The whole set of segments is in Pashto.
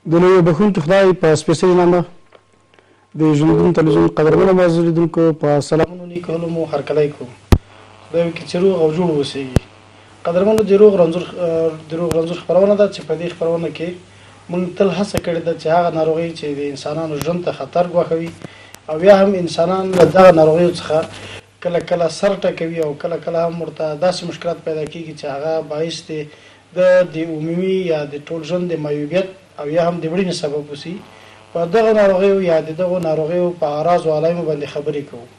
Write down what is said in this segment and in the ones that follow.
د لوی بخښونکي خدای په سپېڅلي نامه د ژوندون تلویزیون قدرمنو معزز لیدونکو په سلامونو نیکولو مو هرکلی کوم. خدای وکړي چې روغ او جوړ اوسېږي. قدرمنو د روغ رنځور خپرونه ده چې په دې خپرونه کې موږ تل هڅه کړې ده چې هغه ناروغۍ چې د انسانانو ژوند ته خطر ګواښوي او یا هم انسانان له دغه ناروغیو څخه کله کله سر ټکوي او کله کله هم ورته داسې مشکلات پیدا کېږي چې هغه باعث دی د عمومي یا د ټول ژوند د معیوبیت او یا هم د مړینې سبب وشي. په دغه ناروغیو یا د دغو ناروغیو په اعراض او علایمو باندې خبرې کوو.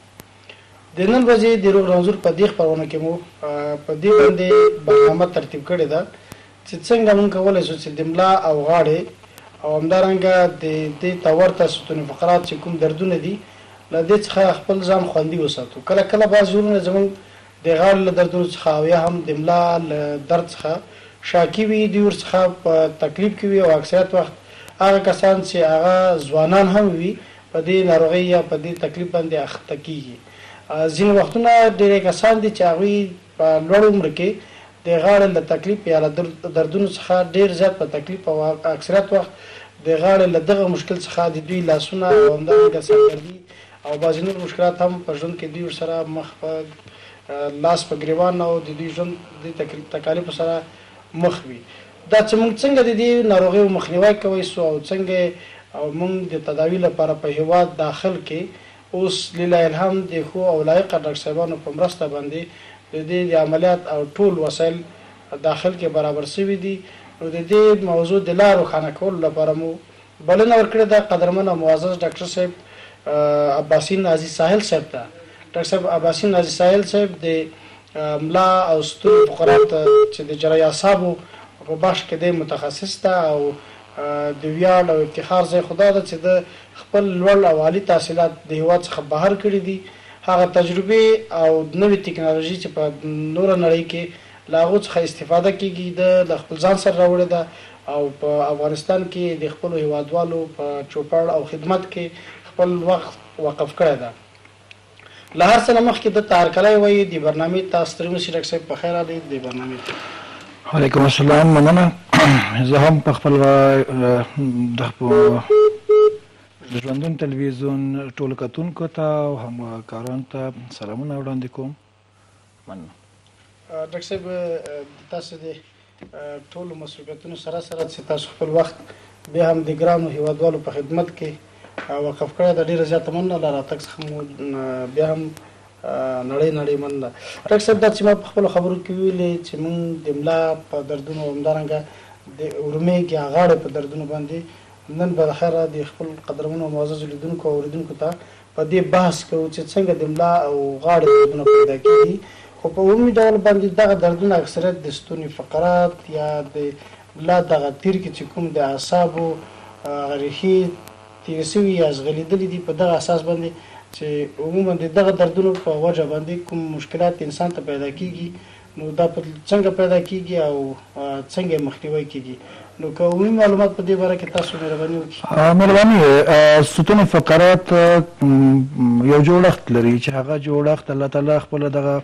د نن ورځې د روغ رنځور په دې خپرونه کې مو په دې باندې برنامه ترتیب کړې ده چې څنګه موږ کولی شو چې د ملا او غاړې او همدارنګه د دې ته ورته ستوني فقرات چې کوم دردونه دي له دې څخه خپل ځان خوندي وساتو. کله کله بعض ژورونه زموږ د غاړې له دردونو څخه او یا هم د ملا له درد څخه شاکي وي، دوی ورڅخه په تکلیف کې وي او اکثریت وخت هغه کسان چې هغه ځوانان هم وي په دې ناروغۍ یا په دې تکلیف باندې اخته کېږي. ځینې وختونه ډېری کسان دي چې هغوی په لوړ عمر کې د غاړې له تکلیف یا له دردونو څخه ډېر زیات په تکلیف او اکثریت وخت د غاړې له دغه مشکل څخه د دوی لاسونه او همدارنګه سردردي او بعضې نور مشکلات هم په ژوند کې دوی ورسره مخ په لاس په ګریوان او د دوی ژوند د تکالیفو سره مخ وي. دا چې موږ څنګه د دې ناروغیو مخنیوی کوی سو او څنګه موږ د تداوي لپاره په هیواد داخل کې اوس لله الحمد د ښو او لایقه ډاکټر صاحبانو په مرسته باندې د دې د عملیات او ټول وسایل داخل کې برابر شوي دي. نو د دې موضوع د لا روښانه کولو لپاره مو بلنه ورکړې ده قدرمن او معزز ډاکټر صاحب عباسي نازي ساحل صاحب ته. ډاکټر صاحب عباسي نازي ساحل صاحب د ملا او ستوني فقرات چې د جراحي اعصابو په بخش کې د متخصص ده او د ویاړ او افتخار ځای خدا ده چې د خپل لوړ او عالي تحصیلات د هیواد څخه بهر کړي دي. هغه تجربې او نوې ټکنالوژي چې په نوره نړۍ کې له هغو څخه استفاده کېږي د خپل ځان سره راوړې ده او په افغانستان کې د خپلو هیوادوالو په چوپړ او خدمت کې خپل وخت وقف کړی ده. له هر څه نه مخکې دته هرکلی وایي د برنامې ته ستړي مشي ډاکټر صاحب په خیر راغلئ د برنامې ته. وعلیکم السلام، مننه. زه هم په خپل د ژوندون تلویزیون ټولو کتونکو ته او همکارانو ته سلامونه وړاندې کوم. مننه. ډاکټر صاحب تاسو د ټولو مسؤلیتونو سره سره چې تاسو خپل وخت بیا هم د ګرانو هیوادوالو په خدمت کې وقف کړی ده، ډېره زیاته مننه. له راتګ څخه مو بیا هم نړۍ مننه. ډاکټر صاحب دا چې ما په خپلو خبرو کې ویلې چې موږ د ملا په دردونو او همدارنګه د ورمېږ یا غاړې په دردونو باندې نن به د خیره د خپل قدرمنو او معززو لیدونکو او اورېدونکو ته په دې بحث کوو چې څنګه د ملا او غاړې دردونه پیدا کېږي. خو په عمومي ډول باندې دغه دردونه اکثریت د ستوني فقرات یا د ملا دغه تیر کې چې کوم د اعصابو ریښې تېرې شوي یا ځغلېدلي دي په دغه اساس باندې چې عموما د دغه دردونو په وجه باندې کوم مشکلات انسان ته پیدا کېږي. نو دا څنګه پیدا کېږي او څنګه مخنیوی کېږي؟ نو که عمومي معلومات په دې باره کې تاسو مهرباني وکړئ. مهرباني. ستوني فقرات یو جوړښت لري چې هغه جوړښت الله تعالی خپله دغه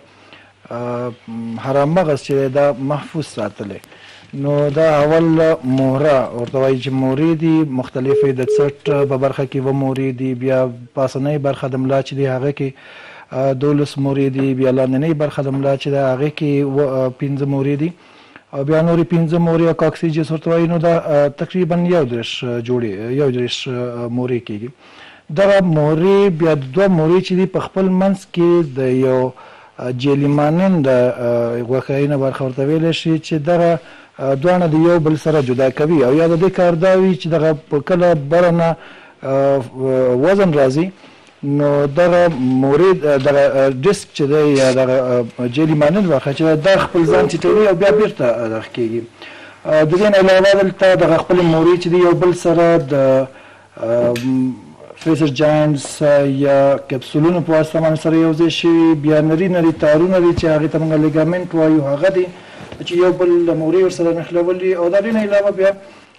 حرام مغز چې دا محفوظ ساتلی. نو دا اول مهره ورته وایي چې مورې دي مختلفې د څټ په برخه کې و مورې دي، بیا پاسنۍ برخه د ملا چې دی هغه کې 12 مورې دي، بیا لاندنۍ برخه د ملا چې دی هغې کې 15 مورې دي او بیا نورې 15 مورې او کاکسیجس ورته وایي. نو دا تقریبا 31 مورې کېږي. دغه مورې بیا 2 مورې چې دي په خپل منځ کې د یو جیلي مانند غوښینه برخه ورته ویلی شي چې دغه دواړه د یو بل سره جدا کوي او یا د دې کار دا وي چې دغه په کله بره نه وزن راځي نو دغه مورید دغه ډسک چې دی یا دغه جیلي مانند برخه چې دا خپل ځان ټیټوي او بیا بیرته دغه کېږي. د دې نه علاوه دلته دغه خپل مورې چې دی یو بل سره د فریزر جاینټس یا کپسولونو په واسطه باندې سره یو ځای شوي، بیا نري تارونه دي چې هغې ته موږ لیګامنټ وایو، هغه دي چې یو بل مورې ورسره نښلولي او د دې نه علاوه بیا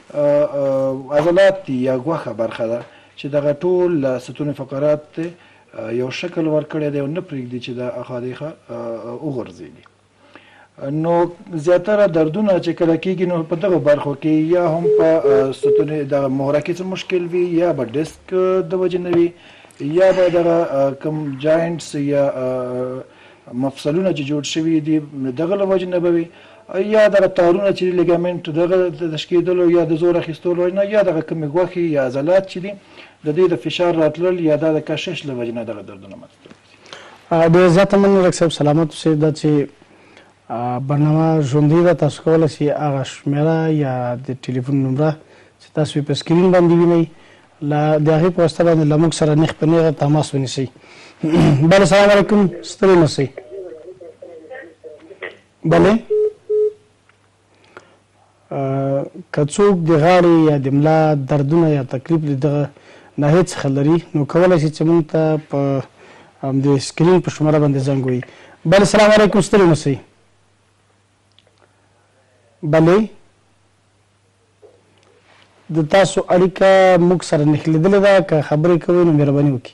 عضلات دي یا غوښه برخه ده چې دغه ټول ستوني فقرات یو شکل ورکړی دی او نه پرېږدي چې د اخا دیخه وغورځېږي. نو زیاتره دردونه چې کله کېږي نو په دغه برخو کې یا هم په ستونې د محرکې څه مشکل وي یا به ډسک د وجې نه وي یا به دغه کوم جاینټس یا مفصلونه چې جوړ شوي دي دغه له وجې نه به وي یا دغه تارونه چې لیګامنټ دغه د تشکېدلو یا د زور اخیستلو نه یا دغه کومې غوښې یا عضلات چې دي د دې د فشار راتلل یا د کشش له وجې نه دغه دردونه منځته ډېر زیاته مننه ډاکټر صاحب سلامت اوسئ. دا چې برنامه ژوندۍ ده تاسو کولی شئ هغه شمېره یا د ټلیفون نمره چې تاسو په سکرین باندې وینئ د هغې په واسطه باندې له موږ سره نیغ په نیغه تماس ونیسئ. بله سلام علیکم ستړي مه شئ. بله که څوک د غاړې یا د ملا دردونه یا تکلیف د دغه ناحیې څخه لري نو کولی شي چې موږ ته په د سکرین په شماره باندې زنګ ووهي. بله سلام علیکم ستړي مه شئ. بله د تاسو اړیکه موږ سره نښلېدلې ده که خبرې کوئ نو مهرباني وکړئ.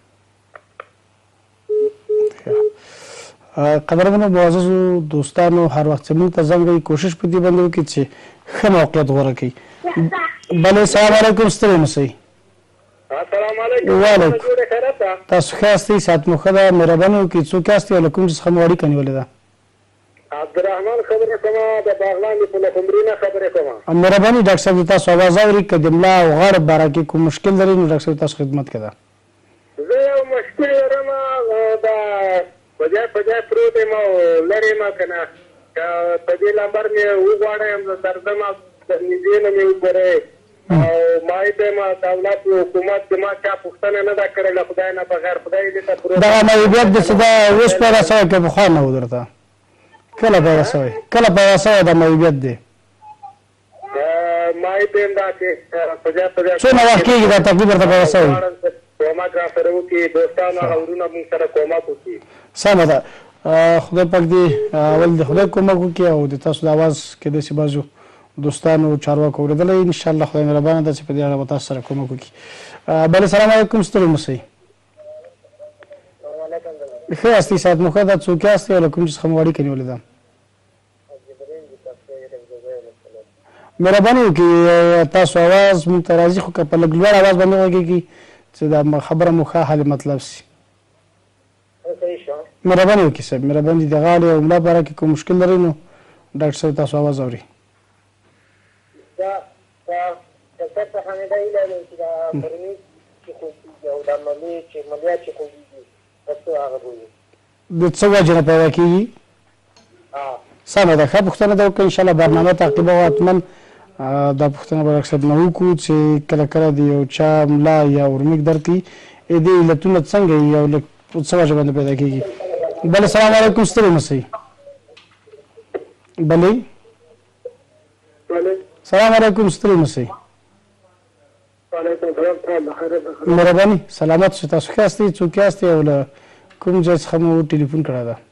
قدرمنو معززو دوستانو هر وخت چې موږ ته زنګ وهئ کوشش په دې باندې وکړئ چې ښه موقعیت غوره کړئ. بله سلام علیکم ستړي مه شئ. السلام علیکم. وعلیکم. تاسو ښه یاستئ؟ صحت مو ښه ده؟ مهرباني وکړئ څوک یاستئ او له کوم څخه مو اړیکه نیولې ده؟ عبدالرحمن خبرې کومه د باغلان د پلخمري نه خبرې کومه. مهرباني ډاکټر صاحب د تاسو اواز اوري که د ملا او غاړه باره کې کوم مشکل لري نو ډاکټر صاحب تاسو خدمت کې ده. زه یو مشکل لرم دا په ځای پروت یم او لرې یم که نه په دې لمبر مې وغواړم درځم نږدې نه مې وګورئ او ما یې ته یم دولت حکومت زما چا پوښتنه نه ده کړې له خدای نه بغیر خدای دې ته پروت دغه معیوبیت د څه ده اوس پیدا شوی که پخوا نه و درته؟ کله پیدا شوی؟ کله پیدا شوی دا معیوبیت دی؟ ما یې ته یم دا چې په ځای څومره وخت کېږي دا تکلیف درته پیدا شوی؟ کومک را سره وکړي دوستانو او وروڼه موږ سره کومک وکړي. سمه ده. خدای پاک دې اول د خدای کومک وکړي او د تاسو د اواز کېدای شي بعضو دوستانو چارواکو اورېدلی انشاءالله خدای مهربانه ده چې په دې اړه به تاسو سره کومک وکړي. بله سلام علیکم ستړي مه شئ. ښه یاستئ؟ صحت مو ښه ده؟ څوک یاستئ او له کوم څخه مو اړیکه نیولې ده؟ مهرباني وکړئ تاسو اواز مونږ ته راځي خو که په لږ لوړ اواز باندې وغږېږي چې دا خبره مو ښه حال مطلب شي. مهرباني وکړئ صاحب مهرباني د غاړې او ملا باره کې کوم مشکل لرئ نو ډاکټر صاحب تاسو اواز اوري. ډاکټر صاحب حمیده هیله لرم چې دا فرمي چې خوږېږي او دا ملي چې ملیات چې خوږېږي پښتو هغه بولي د څه وجې نه پیدا کېږي؟ سمه ده ښه پوښتنه ده وکړه انشاءالله برنامه تعقیبوه حتما دا پوښتنه به ډاکټر صاحب نه وکړو چې کله کله د یو چا ملا یا ورمیک درد کوي دې علتونه څنګه وي او څه وجه باندې پیدا کېږي. بله سلام علیکم ستړي مه شئ. بلې سلام علیکم ستړي مه شئ. مهرباني سلامت شئ. تاسو ښه یاستئ؟ څوک یاستئ او له کوم ځای څخه مو ټلیفون کړی ده؟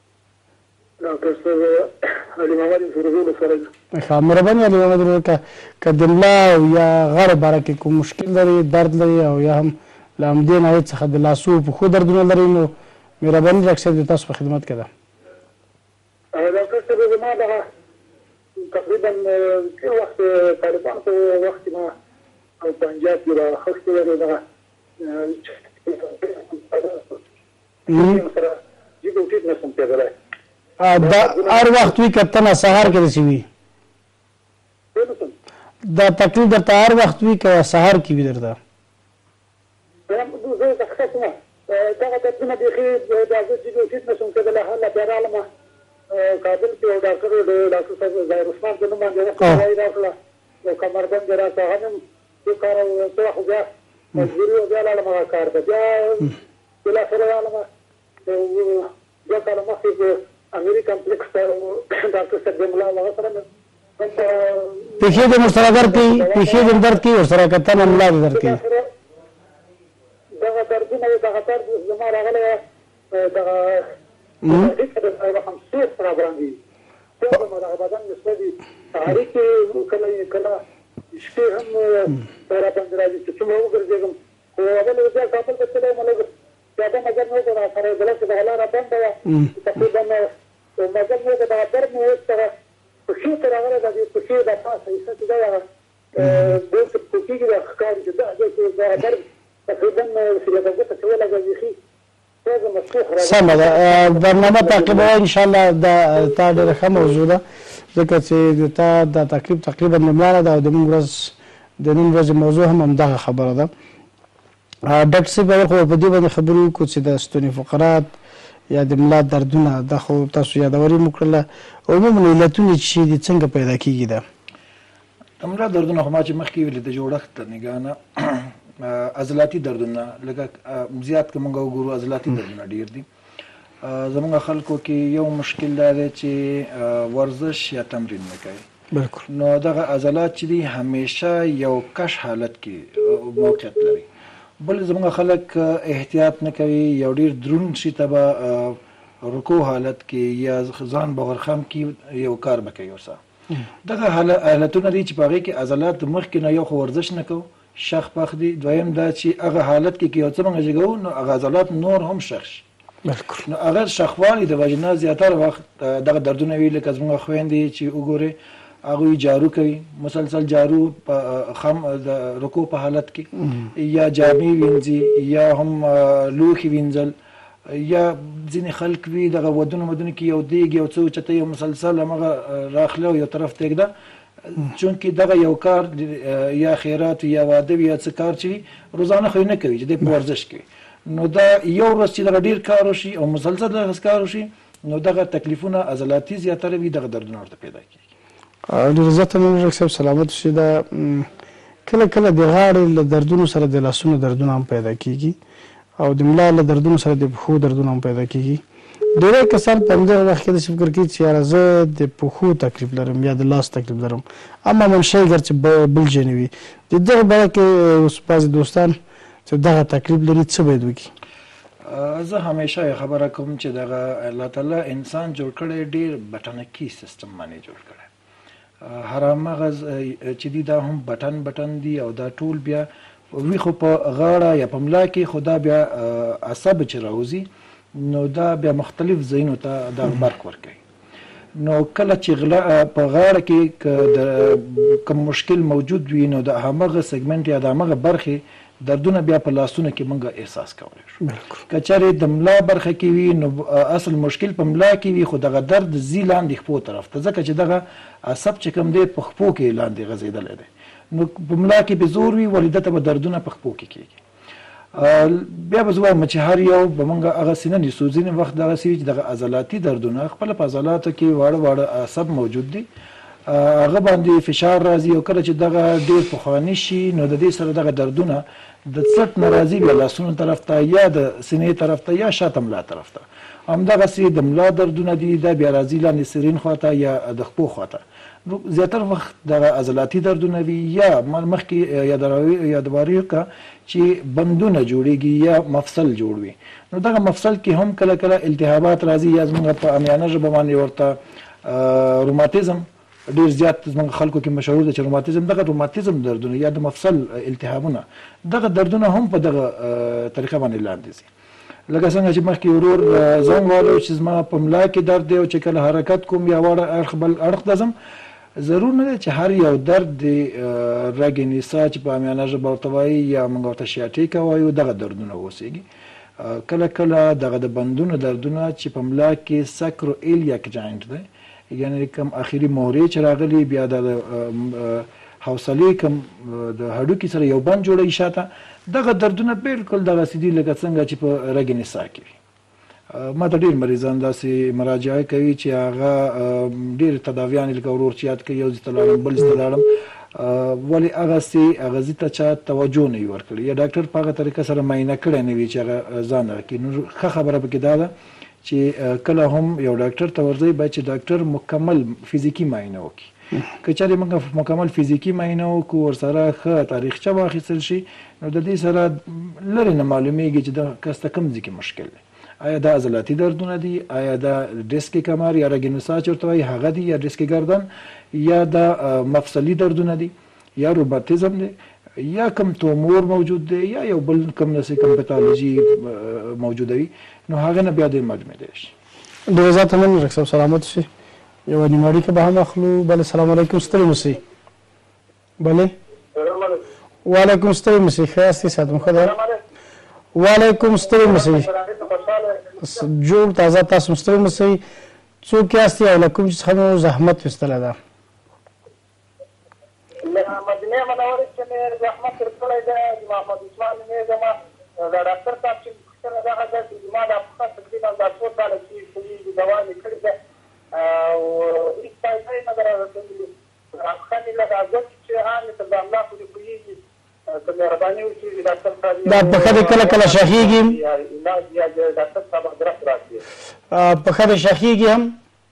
مهرباني علي محمد ورور که د ملا یا غاړې باره کې کوم مشکل لري درد لري او یا هم له همدې ناحیې څخه د لاسو پښو دردونه لري نو مهرباني ډاکټر صاحب د تاسو په خدمت کې ده. ډاکټر صاحب زما دغه تقریبا څه وخت طالبان په وخت کې ما پنجاب کې راخښتې وې دغه جګو ټیټ نشم کېدلی دا هر وخت وي که ته نه سهار کې داسې وي؟ دا تکلیف درته هر وخت وي که سهار کې وي درته؟ زه دقیقه شومه دغه دردونه بیخي دا زه جګو ټیټ نشم کېدلی هله بیا راغلمه کابل کې یو ډاکټر ډاکټر صاحب ظاهر عثمان په نوم باندې وایي راکړه یو کمربند یې راته هغه هم وکاروه څه وخت بیا مجبوري وه بیا لاړم هغه کار ته بیا بلاخره راغلمه دوه کاله مخکې امیر کمپلیکس ته ډاکټر صاحب د ملا هغه سره پښې دې ورسره درد کوي پښې دې درد کوي ورسره که ته نه ملا دې درد کوي دغه دردونه دغه درد زما راغلی دغه خمسوس را باندې ټول دغه بدن نسبت دي سهاري کې کله شپې هم را باندې راځي چې څومره وګرځېږم خو اول بیا کابل ته تللی یم لږ زیاده نظر نه وکړو راسره دلته دغه لاره بنده وه تقریبا مګر مې د بابر مې سره پښې ته راغله د پښې د پاسه ایسه چې دا د پښې کې د ښکار چې دا د بابر تقریبا سیلګه څه ولا غوښي سمه ده برنامه تعقیبوه انشاءالله دا تا ډېره ښه موضوع ده ځکه چې تا دا تقریبا نملانه ده او د نن ورځې موضوع هم همدغه خبره ده ډاکټر صاحب اول خو په دې باندې خبرې وکړو چې د ستوني فقرات یا د ملا دردونه دا خو تاسو یادوري مو کړله عموما علتونه چې دي څنګه پیدا کېږي ده د ملا دردونه خو ما چې مخکې ویلې د جوړښت تر نګاه نه عضلاتي دردونه لکه زیات که موږ وګورو عضلاتي دردونه ډېر دي زموږ خلکو کې یو مشکل دا دی چې ورزش یا تمرین نه کوي بالکل نو دغه عضلات چې دي همیشه یو کش حالت کې موقعیت لري بل زموږ خلک احتیاط نه کوي یو ډېر دروند شي ته به رکوع حالت کې یا ځان به غرخم کې یو کار به کوي ورسره دغه حالتونه دي چې په هغې کې عضلات مخکې نه یو خو ورزش نه کوو شخ پخ دي دویم دا چې هغه حالت کې یو څه موږ جګو نو هغه عضلات نور هم شخ شي نو هغه شخوالي د وجې نه زیاتره وخت دغه دردونه وي لکه زموږ خویندې چې وګورئ هغوی جارو کوي مسلسل جارو په خم د رکوع په حالت کې یا جامې وینځي یا هم لوښي وینځل یا ځینې خلک وي دغه ودونو کې یو دیګ یو څه اوچته یو مسلسل همغه راخله او یو طرف ته ږده چونکې دغه یو کار یا خیرات یا واده یا څه کار چې وي روزانه خو یې نه کوي چې دی په ورزش کوي نو دا یو ورځ چې دغه ډېر کار وشي او مسلسل دغه کار وشي نو دغه تکلیفونه عضلاتي زیاتره وي دغه دردونه ورته پیدا کېږي ډېر زیاته مننه ډاکټر صاحب سلامت اوسئ دا کله کله د غاړې له دردونو سره د لاسونو دردونه هم پیدا کېږي او د ملا له دردونو سره د پښو دردونه هم پیدا کېږي ډېری کسان په همدغه وخت کې داسې فکر کوي چې یاره زه د پښو تکلیف لرم یا د لاس تکلیف لرم اما منشا یې ګرچې بل جاني وي د دغه باره کې اوس بعضې دوستان چې دغه تکلیف لري څه باید وکړي زه همیشه یې خبره کوم چې دغه الله تعالی انسان جوړ کړی ډېر بټنکي سیستم باندې جوړ کړی هر مغز چې دي دا هم بټن دي او دا ټول بیا وی خو په غاړه یا په ملا کې خو دا بیا عصب چې راوځي نو دا بیا مختلف ځایونو ته دا برق ورکوي نو کله چې په غاړه کې کوم مشکل موجود وي نو د همغه سیګمنټ یا د همغه برخې دردونه بیا په لاسونو کې موږ احساس کولی شو که چېرې د ملا برخه کې وي نو اصل مشکل په ملا کې وي خو دغه درد ځي لاندې خپو طرف ته ځکه چې دغه عصب چې کوم دی په خپو کې لاندې غځېدلی دی نو په ملا کې به زور وي ولې دته به دردونه په خپو کې کېږي بیا به زه وایم چې هر یو به موږ هغسې نه نیسو ځینې وخت دغسې وي چې دغه عضلاتي دردونه خپله په عضلاتو کې واړه عصب موجود دي هغه باندې فشار راځي او کله چې دغه ډېر پخواني شي نو د دې سره دغه دردونه د څټ نه راځي بیا لاسونو طرف ته یا د سینې طرف ته یا شاته ملا طرف ته همدغسې د ملا دردونه دي دا بیا راځي لاندې سرین خواته یا د خپو خواته نو زیاتره وخت دغه عضلاتي دردونه وي یا مخکې یادواري وکړه چې بندونه جوړېږي یا مفصل جوړ وي نو دغه مفصل کې هم کله کله التهابات راځي یا زموږ په عامیانه ژبه باندې ورته روماتیزم ډېر زیات زموږ خلکو کې مشهور دی چې روماتیزم دردونه یا د مفصل التهابونه دغه دردونه هم په دغه طریقه باندې لاندې ځي لکه څنګه چې مخکې ورور زنګ والی چې زما په ملا کې درد دی او چې کله حرکت کوم یا واړه اړخ بل اړخ ته ځم ضرور نه دی چې هر یو درد د رګ نسا چې په عامیانه ژبه ورته وایي یا موږ ورته شیاټیکه وایو دغه دردونه اوسېږي کله کله دغه د بندونو دردونه چې په ملا کې سکرو ایلیاک جاینټ دی یعنې کوم اخري مهرې چې راغلي بیا د حوصلې کوم د هډوکي سره یو بند جوړوي شاته دغه دردونه بالکل دغسې دي لکه څنګه چې په رګ نسا کې وي ما ته ډېر مریضان داسې مراجعه کوي چې هغه ډېر تداویانې لکه ورور چې یاد کوي یو ځای ته لاړم بل ځای ته لاړم ولې هغسې هغه ځای ته چا توجه نه وي ورکړې یا ډاکټر په هغه طریقه سره معاینه کړی نه وي چې هغه ځان راکړي نو ښه خبره پکې دا ده چې کله هم یو ډاکټر ته ورځئ باید چې ډاکټر مکمل فزیکي معاینه وکړي که چېرې موږ مکمل فزیکي معاینه وکړو ورسره ښه تاریخچه واخیستل شي نو د دې سره لرې نه معلومیږي چې دغه کس ته کوم ځای کې مشکل دی آیا دا عضلاتي دردونه دي آیا دا ډیسک کمر یا رګ نسا چې ورته وایي هغه دي یا ډیسک گردن یا دا مفصلي دردونه دي یا روماتیزم دی یا کوم تومور موجود دی یا یو بل کوم نسي کوم پاتولوژي موجوده وي نو هغه نه بیا د معلومې دی شي ډېر زیات مننه ډاکټر صاحب سلامت شي یوه نیمه اړیکه به هم اخلو بله السلام علیکم ستړي مه شئ بلې وعلیکم ستړي مه شئ ښه یاستئ صحت مو ښه ده وعلیکم ستړي مه شئ جوړ تازه تاسو ستړي مه شئ څوک یاستئ او له کوم څخه مو زحمت ویستلی ده مدینه منورې چې مې زحمت تر کړی دی محمد عثمان نومې زما د ډاکټر صاحب چې پوښتنه دغه ده چې زما دا پښه تقریبا دا څو کاله چې دوا مې کړې ده او هېڅ فایده یې نه ده رارسېدلې پښه مې لږ ازت چې مې تر د املا پورې پوهېږي که مهرباني وکړي ډاکټر صاحب دا پښه دې کله کله شخېږي علاج یا ډاکټر صاحب ادرس راکړي پښه دې شخېږي هم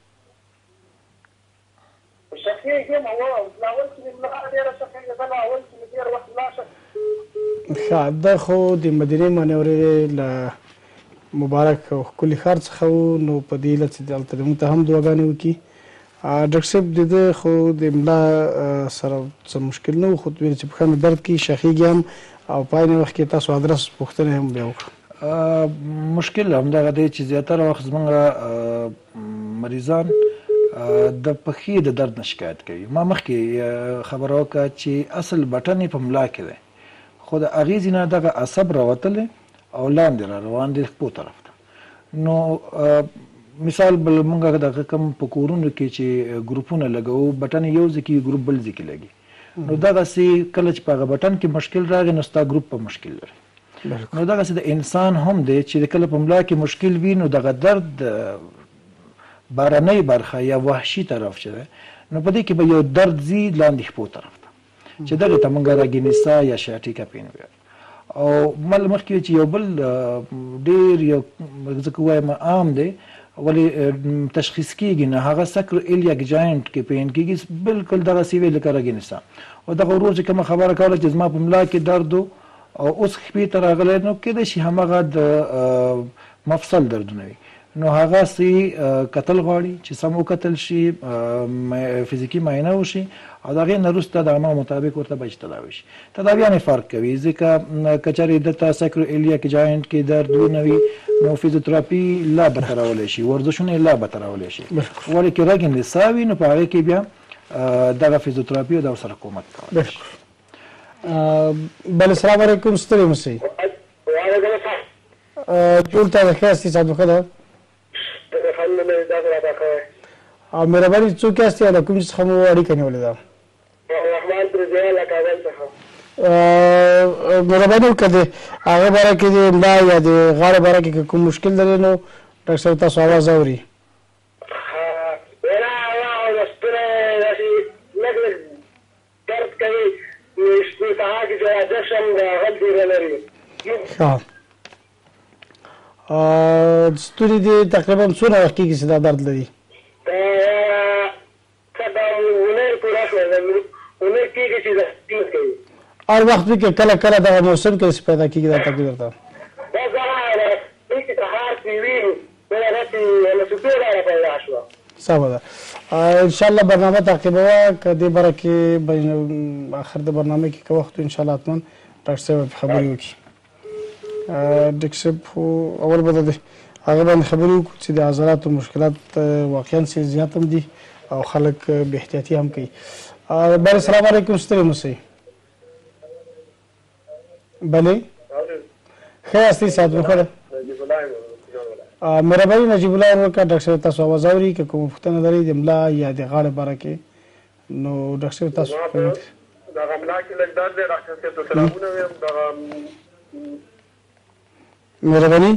شخېږي هم اول چې مې ملا ډېره شخېږي بله اول چې مې ډېر وخت ملا شخېږي ښه دا خو د مدینې منورې له مبارک او ښکلي ښار څخه و نو په دې علت چې دلته موږ ته هم دعاګانې وکړي ډاکټر صاحب د ده خو د املا سره څه مشکل نه و خو ویل چې پښه مې درد کوي شخېږي هم او په عین وخت کې تاسو ادرس پوښتنه هم بیا وکړه مشکل همدغه دی چې زیاتره وخت زموږ مریضان د پښې د درد نه شکایت کوي ما مخکې خبره وکړه چې اصل بټن یې په ملا کې دی خو د هغې ځینه دغه عصب راوتلی او لاندې را روان دی ښپو طرف ته نو مثال بل مونږ دغه کوم په کورونو کې چې ګروپونه لګوو بټن یو ځای کې ګروپ بل ځای کې لګي نو دغسې کله چې په هغه بټن کې مشکل راغی نو ستا ګروپ په مشکل لري نو دغسې د انسان هم دی چې کله په ملا کې مشکل وي نو دغه درد بارنۍ برخه یا وحشي طرف چې دی نو په دې کې به یو درد ځي لاندې ښپو طرف ته چې دغې ته مونږ راګینیسا یا شیاټیکا پین ویل او مخکې چې یو بل ډېر یو ځکه وایم عام دی ولې تشخیص کېږي نه هغه سکر ایلیاک جاینټ کې پین کېږي بلکل دغسې وی لکه راګینیسا او دغه ورور چې کومه خبره کوله چې زما په ملا کې درد او اوس خپې ته راغلی نو کېدای شي همغه د مفصل دردونه وي نو هغه سي کتل غواړي چې سم وکتل شي فزیکي معاینه وشي او د هغې نه وروسته د عمل مطابق ورته به تداوي شي تداویانې فرق کوي ځکه که چېرې دلته سکرو ایلیاک جاینټ کې دردونه وي نو فیزیوتراپي لا به تراولی شي ورزشونه یې لا به تراولی شي ولې کې رګ انلسا وي نو په هغې کې بیا دغه فیزیوتراپي او د ورسره کومک کولی شي بله السلام علیکم ستړي مه شئ وعلیکم السلام ټول ته د ښه یاستئ صحت مو ښه ده او مهرباني څوک یاستئ او له کوم څخه مو اړیکه نیولې ده رحمان ترجیحي له کابل څخه مهرباني وکړه د هغه باره کې د املا یا د غاړې باره کې که کوم مشکل لري نو ډاکټر صاحب تاسو اواز اوري درد کوي سهار کې چې راجع شم د غږ ډېره لري ښه ستوري دې تقریبا څومره وخت کېږي چې دا درد لري هر وخت وي که کله کله دغه موسم کې داسې پیدا کېږي دا تکلیف ورته سمه ده انشاءالله برنامه تعقیبوه که دې باره کې آخر د برنامه کې که وخت انشاءالله حتما ډاکټر صاحب خبرې وکړي ډاکټر صاحب خو اول به د هغه باندې خبرې وکړو چې د عضلاتو مشکلات واقعا زیات هم دي او خلک بې احتیاطي هم کوي بله السلام علیکم ستړي مه شئ بلې ښه یاستئ صحت مو ښه ده مهرباني نجیب الله وکړه ډاکټر صاحب تاسو اواز اوري که کومه پوښتنه لرئ د ملا یا د غاړې باره کې نو ډاکټر صاحب تاسو دغه ملا کې لږ درد دی ډاکټر صاحب ته سلامونه ویم دغه مهرباني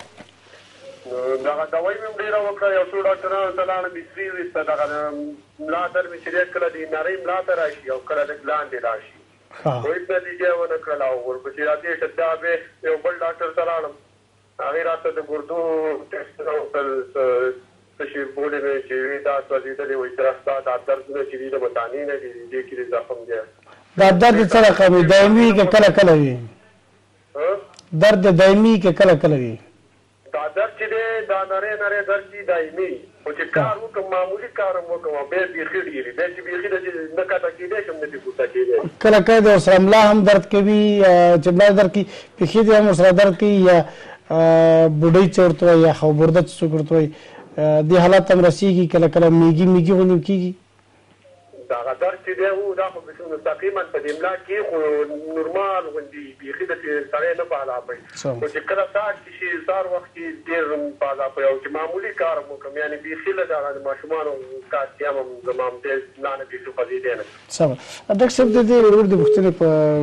دغه دوايي مې ډېره وکړه یو څو ډاکټرانو ته لاړم بسري ویسته دغه ملا درد مې چې ډېر کله د نرۍ ملا ته راشي او کله لږ لاندې راشي هېڅ نتیجه یې ونه کړله او ورپسې راتېر شه بیا بې یو بل ډاکټر ته لاړم هغې راته د ګردو ټېسټونه وکړل څه شي بولې مې چې وي دا سوځېدلې وایي چې ستا دا دردونه چې دي د مثانې نه دي دې کې د زخم دی دا درد څه رقم وي دایمي که کله کله وي درد دایمي که کله کله وي دا درد چې دی دا نری نری درد چې دایمي خو چې کار وکړم معمولي کار هم وکړم بیا بیخي ډېري بیا چې بیخي داسې نه کاته کېدی شم نه دې ګوته کېدی کله کله د ورسره ملا هم درد کوي چې ملا درد کوي پښې دې هم ورسره درد کوي یا بوډۍ چې ورته وایي یا خوبورده چې څوک ورته وایي دې حالت هم رسېږي کله کله میږي غوندې کېږي دغه درد چې دی دا خو مستقیما په دې ملا کې خو نورمال غوندې بیخي داسې سړی نه په علاپوي خو چې کله سهار کې شي سهار وخت کې ډېر په علاپوي او چې معمولي کار هم وکړم یعنې بیخي له دغه ماشومانو کار چې هم زما هم ډېر لا نه بیخي خوځېدی نه سمه ډاکټر صاحب د دې ورور د پوښتنې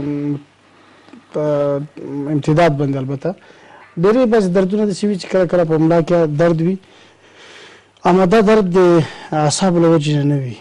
په امتداد باندې البته ډېرې بعضې دردونه داسې وي چې کله کله په ملا کې درد وي اما دا درد د اعصابو له وجې نه وي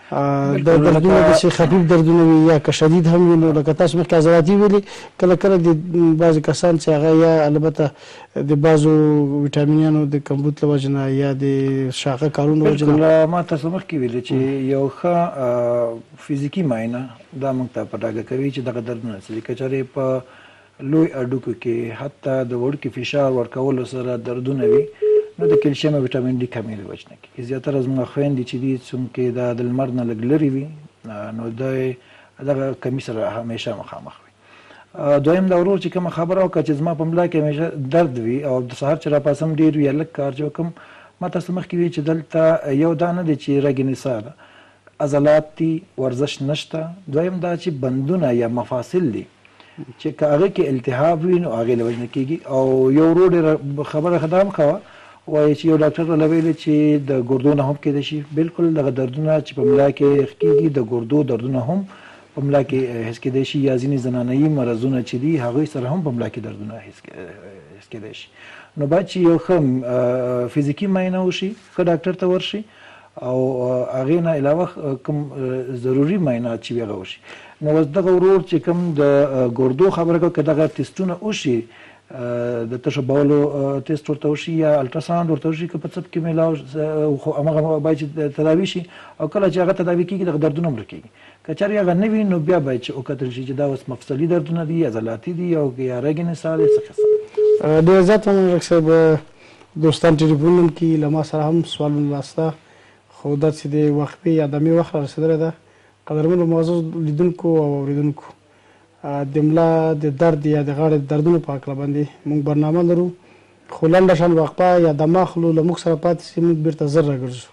د دردونه داسې خفیف دردونه وي یا که شدید هم وي نو لکه تاسو مخکې عضلاتي ویلي کله کله د بعضې کسان چې هغه یا البته د بعضو ویټامینونو د کمبود له وجې نه یا د شاقه کارونو له وجې نه ما تاسو مخکې ویلي چې یو ښه فزیکي معاینه دا موږ ته په ډاګه کوي چې دغه دردونه څه دي که چېرې په لوی هډوکو کې حتی د وړوکي فشار ورکولو سره دردونه وي نو د کلشیم او ویټامین ډي کمې له وجې نه کېږي زیاتره زموږ خویندې چې دي څومره دا د لمر نه لږ لرې وي نو دغه کمي سره همیشه مخامخ وي دویم دا ورور چې کومه خبره وکړه چې زما په ملا کې همیشه درد وي او د سهار چې راپاسم ډېر وي یا لږ کار چې وکړم ما تاسو مخکې وي چې دلته یو دا نه دی چې رګ نسا ده عضلات دي ورزش نشته دویم دا چې بندونه یا مفاصل دي چې که هغې کې التهاب وي نو هغې له وجې نه کېږي او یو ورور خبره دا هم کوه وایي چې یو ډاکټر راله ویلي چې د ګردو نه هم کېدای شي بالکل دغه دردونه چې په ملا کې کېږي د ګردو دردونه هم په ملا کې حس کېدای شي یا ځینې زنانهیي مرضونه چې دي هغوی سره هم په ملا کې دردونه حس کېدای شي نو باید چې یو ښه فزیکي معاینه وشي ښه ډاکټر ته ورشي او هغې نه علاوه کوم ضروري معاینات چې وي هغه وشي نو اوس دغه ورور چې کوم د ګردو خبره کوي که دغه ټسټونه وشي د تشو بولو ټیسټ ورته وشي یا الټراساوند ورته وشي که په څه کې میلاو خو هماغه باید چې تداوي شي او کله چې هغه تداوي کېږي دغه دردونه مړه کېږي که چېرې هغه نه وي نو بیا باید چې وکتل شي چې دا اوس مفصلي دردونه دي عضلاتي دي او یا رګ نسا دی څه قسم ډېر زیات مننه ډاکټر صاحب دوستان ټلیفون هم کوي له ما سره هم سوالونه واسطه خو داسې د وقفې یا دمې وخت را رسېدلی ده قدرمنو معزز لیدونکو او اورېدونکو د ملا د درد یا د غاړې د دردونو په هکله باندې موږ برنامه لرو خو لنډه شان وقفه یا دمه اخلو له موږ سره پاتې شئ موږ بېرته زر راګرځو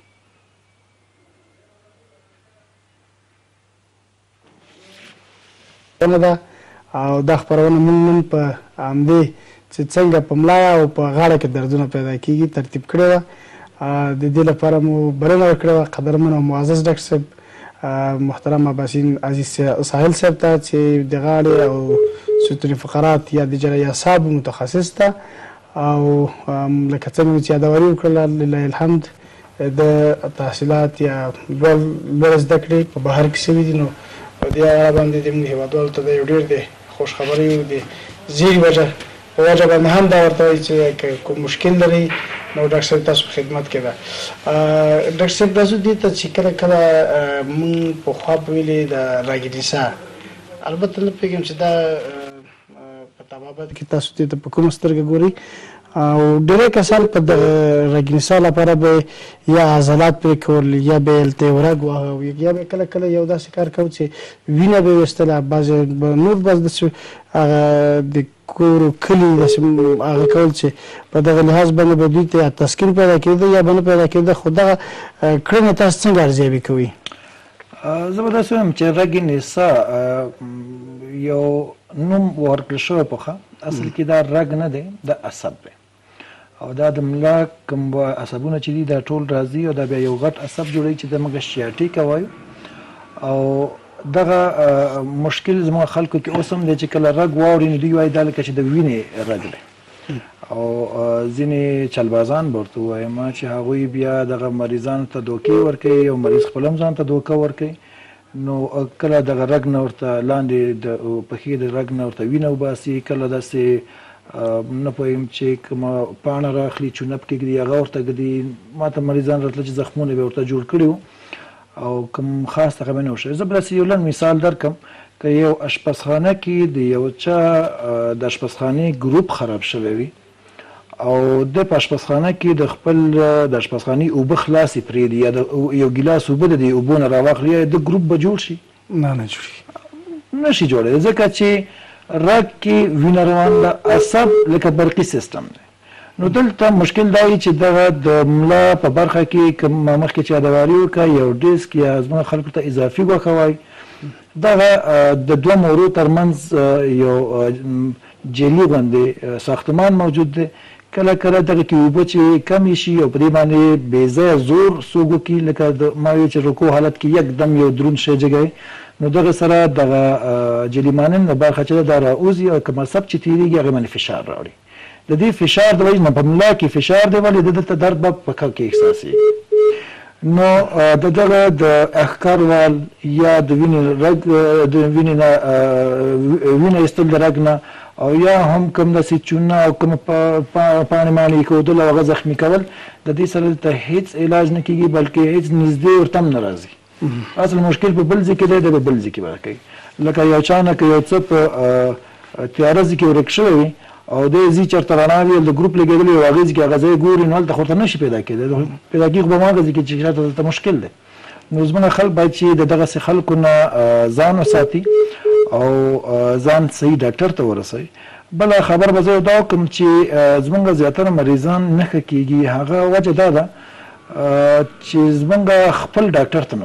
ده او دا خپرونه موږ نن په همدې چې څنګه په ملا او په غاړه کې دردونه پیدا کېږي ترتیب کړې وه د دې لپاره مو بلنه ورکړې وه قدرمن او معزز ډاکټر صاحب محترم اباسین عزیز ساحل صاحب ته چې د غاړې او ستوني فقرات یا د جراحي اعصابو متخصص ته او لکه څنګه چې یادواري وکړله لله الحمد د تحصیلات یا لوړ زده کړې په بهر کې شوي دي نو په دې اړه باندې د موږ هېوادوالو ته د یو ډېر د خوشخبرۍ او د زیري په وجه باندې هم دا ورته وایي چې کوم مشکل لري نو ډاکټر صاحب تاسو په خدمت کې ده ډاکټر صاحب تاسو دې ته چې کله کله موږ پخوا په ویلې د رګ نسا البته نه پوهېږم چې دا په طبابت کې تاسو دې ته په کومه سترګه ګورئ او ډېری کسان په د رګ نسا لپاره به یا عضلات پرې کول یا به یې هلته رګ واهه یا به کله کله یو داسې کار کوو چې وینه به یې ویستله بعضې نور بعض داسې هغه د کور و کلي داسې هغه کول چې په دغه لحاظ باندې به دوی ته یا تسکین پیدا کېده یا به نه پیدا کېده خو دغه کړنې تاسو څنګه ارزیابي کوئ زه به داسې وایم چې رګ نسا یو نوم ورکړل شوی پخه اصل کې دا رګ نه دی دا عصب دی او دا د ملا کوم عصبونه چې دي دا ټول راځي او دا بیا یو غټ عصب جوړوي چې د موږ سیاټیکا وایو او دغه مشکل زموږ خلکو کې اوس هم دی چې کله رګ واوري نو دوی وایي دا لکه چې د وینې رګ دی او ځینې چلبازان به ورته ووایم چې هغوی بیا دغه مریضانو ته دوکې ورکوي او مریض خپل هم ځان ته دوکه ورکوي نو کله دغه رګ نه ورته لاندې د پښې د رګ نه ورته وینه وباسي کله داسې نه پوهیم چې کومه پاڼه راخلي چونپ کې ږدي هغه ورته ږدي ما ته مریضان راتله چې زخمونه به ورته جوړ کړي وو او کوم خاص هغه به نه وشوی زه به داسې یو لنډ مثال درکړم که یو اشپزخانه کې د یو چا د اشپزخانې ګروپ خراب شوی وي او د په اشپزخانه کې د خپل د اشپزخانې اوبه خلاصې پرېږدي یا یو ګیلاس اوبه د دې اوبو نه راواخلي یا د ګروپ به جوړ شي نه جوړي نشي جوړېدی ځکه چې رګ کې وینه روان ده عصب لکه برقي سیستم دی نو دلته مشکل دا وي چې دغه د ملا په برخه کې کوم مخکې چې یادواري وکړه یو ډیسک یا زموږ خلکو ته اضافي غوښه وایي دغه د دوه مورو ترمنځ یو جیلي باندې ساختمان موجود دی کله کله دغه کې اوبه چې کمې شي او په دې باندې بې ځایه زور څوک وکړي لکه ما ویل چې رکوع حالت کې یکدم یو دروند شی جګوي نو دغه سره دغه جیلي مانند برخه چې دا راوځي او که مصب چې تېرېږي هغې باندې فشار راوړي د دې فشار د وجې نه په ملا کې فشار دی ولې دلته درد به په کل کې احساسېږي نو د دغه د احکار وال یا د وینې رګ د وینې نه وینه ایستل د رګ نه او یا هم کوم داسې چونه او کوم پاڼې ماڼې ایښودل او هغه زخمي کول د دې سره دلته هېڅ علاج نه کېږي بلکې هېڅ نږدې ورته هم نه راځي اصل مشکل په بل ځای کې دی د بل ځای کې به کوي لکه یو چا نه که یو څه په تیاره ځای کې ورک شوی وي او دی ځي چېرته رڼا وي د ګروپ لګېدلی وي هغې ځای کې هغه ځای ګوري نو هلته خو ورته نه شي پیدا کېدی پیدا کېږي خو به هماغه ځای کې چې شاته دلته مشکل دی نو زموږ خلک باید چې د دغسې خلکو نه ځان وساتي او ځان صحیح ډاکټر ته ورسوي بله خبر به زه دا وکړم چې زموږ زیاتره مریضان نه ښه کېږي هغه وجه دا ده چې زموږ خپل ډاکټر ته نه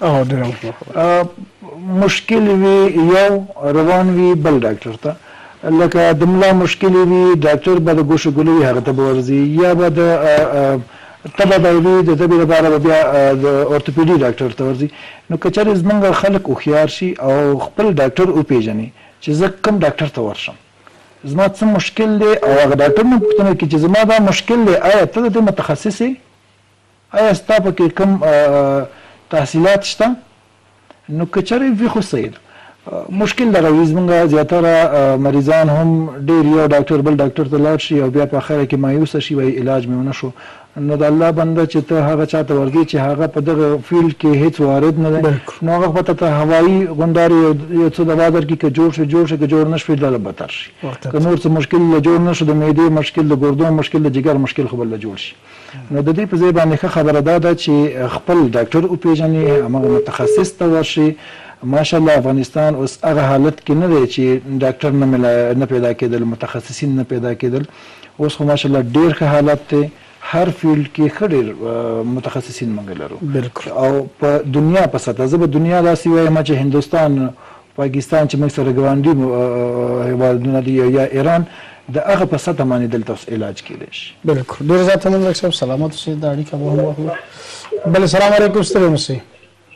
ورسو مشکل وي یو روان وي بل ډاکټر ته لکه د ملا مشکل وي ډاکټر به د ګوښه ګلو وي هغه ته به ورځي یا به د تبه به وي د تبې لپاره به بیا د اورتوپیډي ډاکټر ته ورځي نو که چېرې زموږ خلک هوښیار شي او خپل ډاکټر وپېژني چې زه کوم ډاکټر ته ورشم زما څه مشکل دی او هغه ډاکټر نه پوښتنه کړي چې زما دا مشکل دی آیا ته د دې متخصص یې آیا ستا پکې کوم تحصیلات شته نو که چېرې وي خو صحیح ده مشکل دغه وي زموږ زیاتره مریضان هم ډېر یو ډاکټر بل ډاکټر ته لاړ شي او بیا په اخره کې مایوسه شي وایي علاج مې ونه شو نو د الله بنده چې ته هغه چا ته ورځې چې هغه په دغه فیلډ کې هېڅ وارد نه دی نو هغه به ته هوایي غونډارې یو څه دوا درکړي که جوړ شي جوړ شي که جوړ نه شي لا بتر شي که نور څه مشکل له جوړ نه شو د معدې مشکل د ګردو مشکل د جګر مشکل خو به له جوړ شي نو د دې په ځای باندې ښه خبره دا ده چې خپل ډاکټر وپېژني هماغه متخصص ته ورشي ماشاءالله افغانستان اوس هغه حالت کې نه دی چې ډاکټر نه پیدا کېدل متخصصین نه پیدا کېدل اوس خو ماشاءالله ډېر ښه حالت دی هر فیلډ کې ښه ډېر متخصصین موږ لرو او په دنیا په سطحه زه به دنیا داسې وایم چې هندوستان پاکستان چې موږ سره ګاونډي هېوادونه دي یا ایران د هغه په سطحه باندې دلته اوس علاج کېدی شي بلکل ډېر زیات مننه ډاکټر صاحب سلامت اوسئ دا اړیکه به هم واخلو بلې سلام علیکم ستړي مه شئ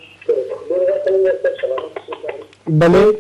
بلې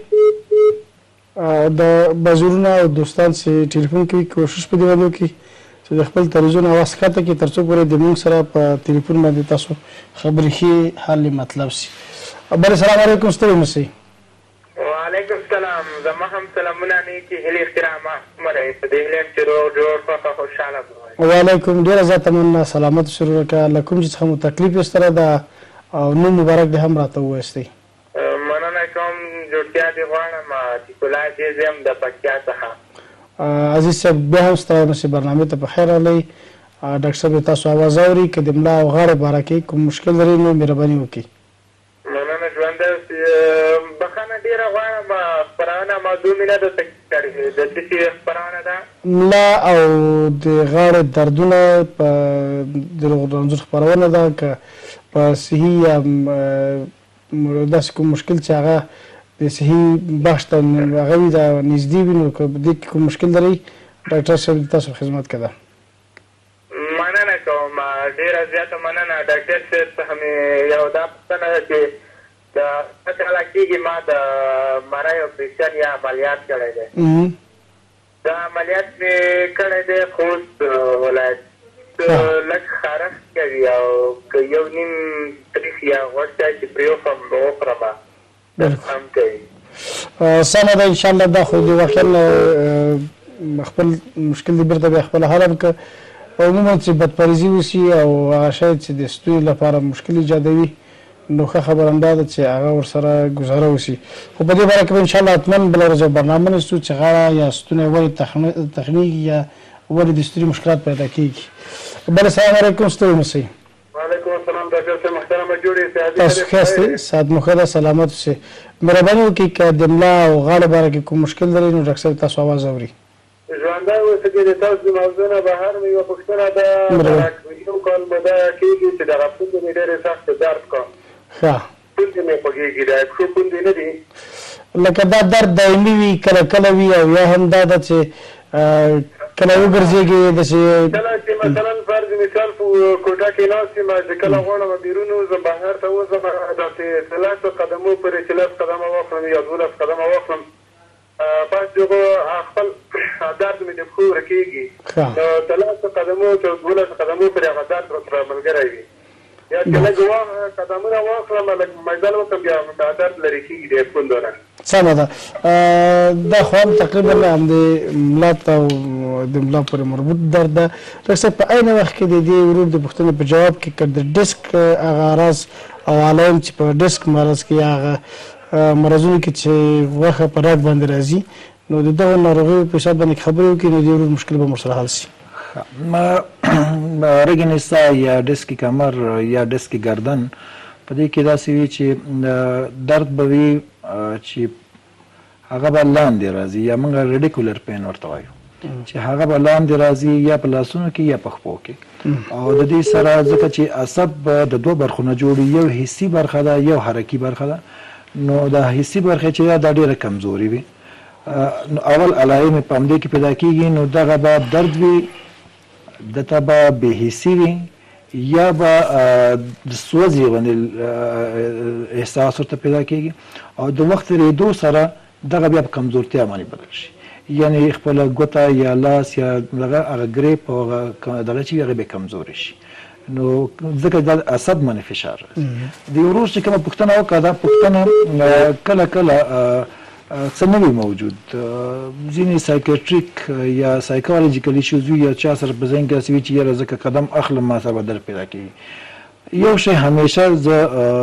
د بازارونه او دوستان چې ټلیفون کوي کوشش په دې باندې وکړي چې د خپل تلویزیون اواز ښکته کړي تر څو پورې د موږ سره په ټلیفون باندې تاسو خبرې ښې حل مطلب شي بلې سلام علیکم ستړي مه شئ وعلیکم السلام زما هم سلامونه نیکې هیلې احترامات مرئ په دې هیله یم چې روغ جوړ خوښه خوشحاله به وعلیکم ډېره زیاته مننه سلامت شروع وکړه له کوم چې څخه مو تکلیف یې سره ده او نوم مبارک دې هم راته ووایستی مننه کوم جوړتیا دې غواړم عتیقالله جیز یم د پکتیا څخه عزیز صاحب بیا هم ستړی مه شئ برنامې ته په خیر راغلی ډاکټر صاحب تاسو اواز اوري که د ملا او غاړې باره کې کوم مشکل لري نو مهرباني وکړئ مننه ژونده بخښنه ډېره غواړم خپرونه موضوع مې نه ده تکلیف کړې د څه شي خپرونه ده ملا او د غاړې دردونه په د روغ رنځور خپرونه ده که په صحي یا داسې کوم مشکل چې هغه د صحي بخش ته هغه وي دا نږدې وي نو که په دې کې کوم مشکل لرئ ډاکټر صاحب د تاسو خدمت کې ده مننه کوم ډېره زیاته مننه ډاکټر صاحب څخه مې یو دا پوښتنه ده چې د څه کاله کېږي ما د مرۍ اپریشن یا عملیات کړی دی دا عملیات مې کړی دی خوست ولایت لږ خارښت کوي او که یو نیم تریخ یا غوښ دی چې پرې وخورم نو وخورم هم کوي سمه ده انشاءالله دا خو د واقعا خپل مشکل دې بېرته بیا خپله حل هم که عموما چې بدپریزي وشي او هغه شاید چې د ستوني لپاره مشکل ایجادوي نو ښه خبره همدا ده چې هغه ورسره ګزاره وشي خو په دې باره کې به انشاءالله حتما بله ورځ برنامه نیسو چې غاړه یا ستونی ولې تخنیږي یا ولې د ستوني مشکلات پیدا کېږي بله سلام علیکم ستړي مه شئ وعلیکم السلام ډاکټر صاحب محترمه جوړې تاسو ښه یاستئ سعد مو ښه ده سلامت اوسئ مهرباني وکړئ که د ملا او غاړې باره کې کوم مشکل لرئ نو ډاکټر صاحب تاسو اواز اوري ژوندی اوسه کې د تاسو د موضوع نه بهر مې یوه پوښتنه ده. یو کال موده کېږي چې دغه پوندې مې ډېرې سخت درد کوم. ښه پوندې مې خوږېږي، د پښو پوندې نه دي. لکه دا درد دایمي وي کله کله وي او یا هم دا ده چې کله وګرځېږي داسې کله چې مثلا فرض مثال په کوټه کې ناست یم چې کله غواړم بیرون وځم بهر ته وځم داسې 13 قدمو پورې چې 10 قدمه واخلم یا 12 قدمه واخلم پس دغه خپل درد مې د پښو ورکېږي. 13 قدمو تر 12 قدمو پورې هغه درد راسره ملګری وي. یا چې لږ قدمونه واخلم لږ مزل وکړم بیا دا درد لرې کېږي د پوندو نه. سمه ده. دا خو هم تقریبا همدې ملا ته او د ملا پورې مربوط درد ده. ډاکټر صاحب په عین وخت کې د دې ورور د پوښتنې په جواب کې که د ډسک هغه راز او علایم چې په ډسک مرض کې هغه مرضونو کې چې غوښه په ډاډ باندې راځي نو د دغو ناروغیو په حساب باندې خبرې وکړي نو د ورور مشکل به ورسره حل شي. رګ نسا یا ډسک کمر یا ډسک گردن په دې کې داسې وي چې درد به وي چې هغه به لاندې راځي یا موږ ریډیکولر پین ورته وایو چې هغه به لاندې راځي یا په لاسونو کې یا په خپو کې. او د دې سره ځکه چې عصب د دوه برخو نه جوړي، یو حسي برخه ده یو حرکي برخه ده. نو د حسي برخه چې دا ډېره کمزوري وي اول علائم په همدې کې پیدا کېږي. نو دغه به درد وي، دته به بې حسي وي یا به د سوځي غوندې احساس ورته پیدا کېږي او د وخت تېرېدو سره دغه بیا په کمزورتیا باندې بدل شي. یعنې خپله ګوته یا لاس یا دغه هغه ګریپ او هغه دغه چې وي هغه بیا کمزوري شي. نو ځکه دا عصب باندې فشار راځي. د ورور چې کومه پوښتنه وکړه دا پوښتنه کله کله څه نه وي موجود. ځینې سایکیټریک یا سایکالوجیکل ایشوز وي یا چا سره په ذهن کې داسې وي چې یاره ځکه قدم اخلم ما سره به درد پیدا کېږي. یو شی همیشه زه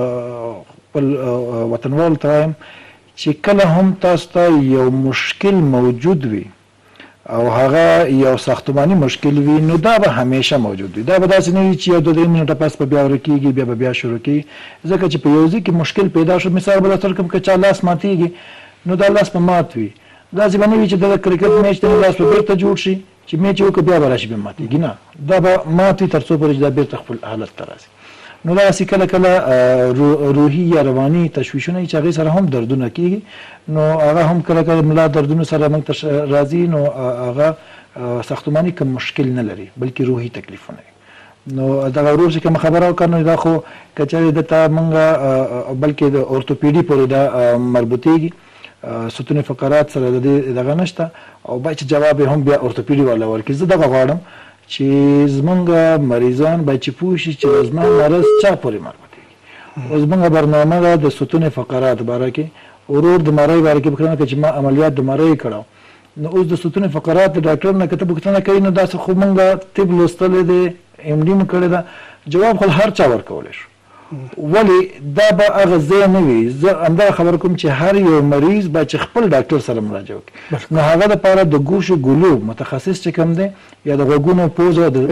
خپل وطنوالو ته وایم چې کله هم تاسو ته یو مشکل موجود وي او هغه یو ساختماني مشکل وي نو دا به همیشه موجود وي. دا به داسې نه وي چې یو 2-3 منټه پس به بیا ورکېږي بیا به بیا شروع کېږي. ځکه چې په یو ځای کې مشکل پیدا شو، مثال به درته ورکړم که چا لاس ماتېږي نو دا لاس به مات وي. داسې به نه وي چې د کرکټ میچ دی لاس به بېرته جوړ شي چې میچ وکړه بیا به راشي بیا ماتېږي. نه، دا به مات وي تر څو پورې چې دا بېرته خپل حالت ته راشي. نو داسې کله کله روحي یا رواني تشویشونه چې هغې سره هم دردونه کېږي نو هغه هم کله کله ملا دردونو سره موږ ته راځي. نو هغه ساختماني کوم مشکل نه لري بلکې روحي تکلیفونه وي. نو دغه ورور چې کومه خبره وکړه نو دا خو که چېرې دته موږ بلکې د اورتوپیډي پورې دا مربوطېږي، ستون فقرات سره د دې دغه نشته او باید چې جواب هم بیا اورتوپیډي والا ورکړي. زه دغه غواړم چې زمونږ مریضان باید چې پوه شي چې زما مرض چا پورې مربوطېږي. او زمونږ برنامه ده د ستون فقرات باره کې. ورور د مرۍ باره کې پوښتنه کوي چې ما عملیات د مرۍ کړی نو اوس د ستون فقرات د ډاکټر نه که ته پوښتنه کوي نو داسې خو موږ طب لوستلی دی MD مو کړې ده، جواب خو هر چا ورکولی شو. ولی دا به هغه ځای نه وي. زه همدغه خبره کوم چې هر یو مریض باید چې خپل ډاکټر سره مراجعه وکړي. نو هغه دپاره د ګوشو ګلوب متخصص چې کوم دی یا د غوږونو پوزه د